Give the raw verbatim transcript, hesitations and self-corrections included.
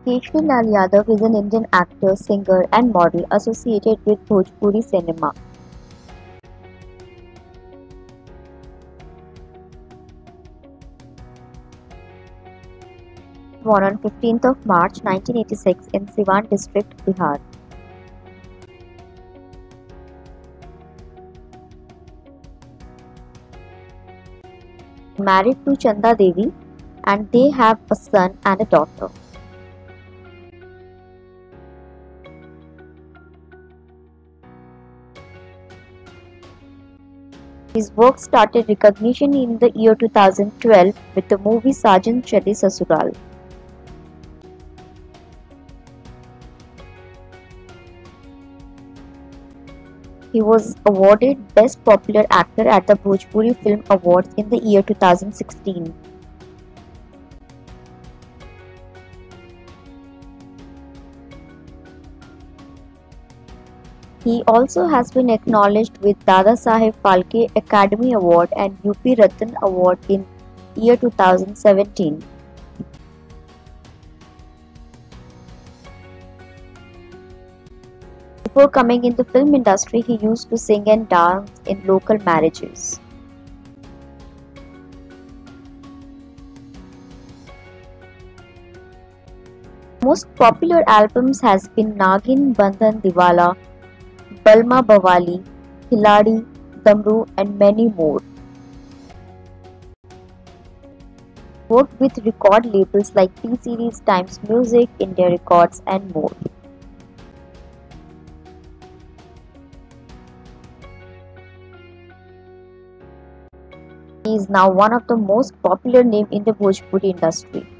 Khesari Lal Yadav is an Indian actor, singer and model associated with Bhojpuri cinema. Born on fifteenth of March nineteen eighty-six in Siwan district, Bihar. Married to Chanda Devi and they have a son and a daughter. His work started recognition in the year two thousand twelve with the movie Saajan Chale Sasural. He was awarded Best Popular Actor at the Bhojpuri Film Awards in the year two thousand sixteen. He also has been acknowledged with Dadasaheb Phalke Academy Award and U P Ratan Award in year two thousand seventeen. Before coming in the film industry, he used to sing and dance in local marriages. Most popular albums has been Nagin, Bandhan, Dilwala, Balma Bawali, Khiladi, Damru and many more. Worked with record labels like T-Series, Times Music, Indya Records and more. He is now one of the most popular names in the Bhojpuri industry.